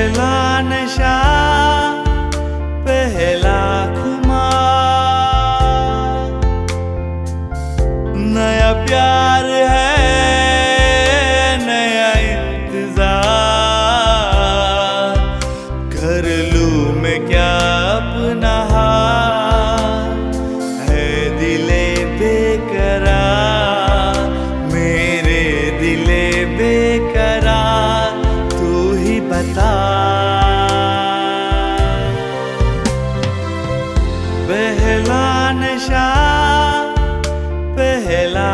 पहला नशा पहला खुमार, नया प्यार है नया इंतजार, कर लूं मैं क्या अपना हाल, है दिले बेकरार, मेरे दिले बेकरार, तू ही बता। पहला नशा पहला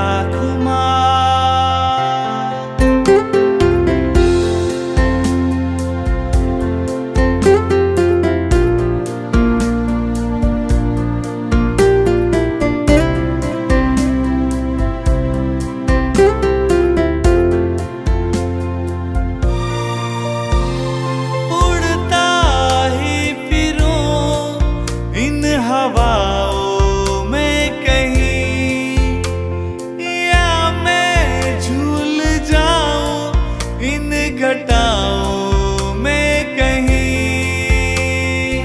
हवाओं में कहीं, या मैं झूल जाऊं इन घटाओं में कहीं।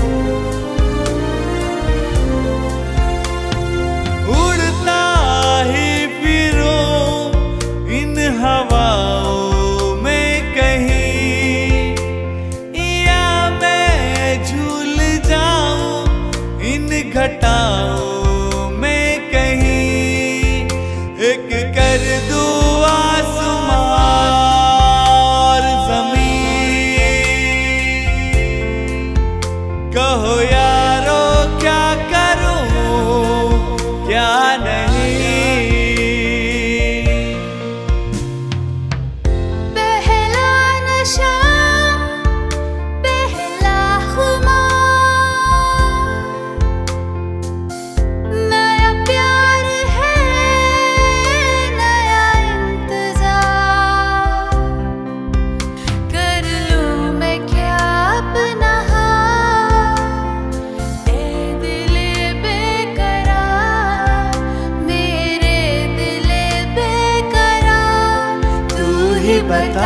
उड़ता ही फिरूं इन हवाओं में कहीं, या मैं झूल जाऊं इन घटाओं में कहीं। एक कर दूं आसमां और ज़मीन, कहो यारो क्या करूं क्या नहीं। पहला नशा पहला खुमार, नया प्यार है नया इंतजार, कर लूं मैं क्या अपना हाल, ए दिले बेकरार, मेरे दिले बेकरार, तू ही बता।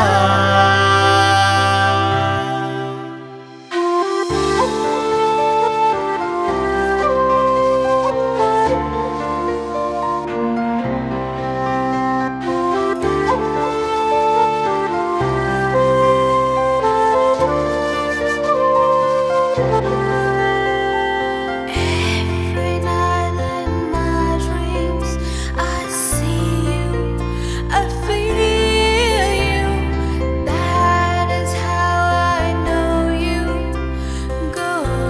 Every night in my dreams I see you, I feel you, that is how I know you go.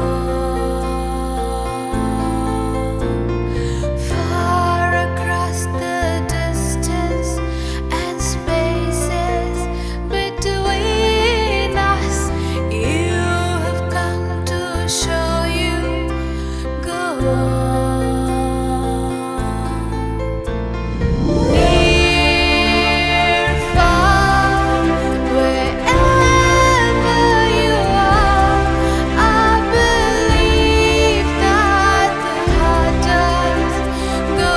Far across the distance and spaces between us, you have come to show you go. Near, far, wherever you are, I believe that the heart does go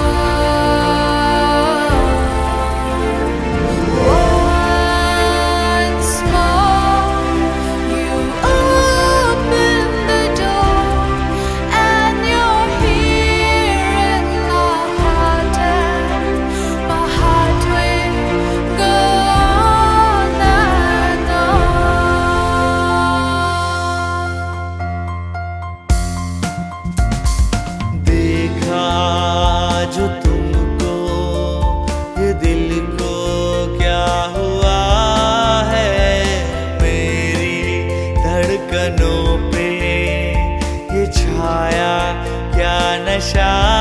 once more. You open the door and you're here in my heart, and my heart will go on and on. देखा जो तुमको ये दिल को क्या हुआ है, मेरी धड़कनों पे ये छाया क्या नशा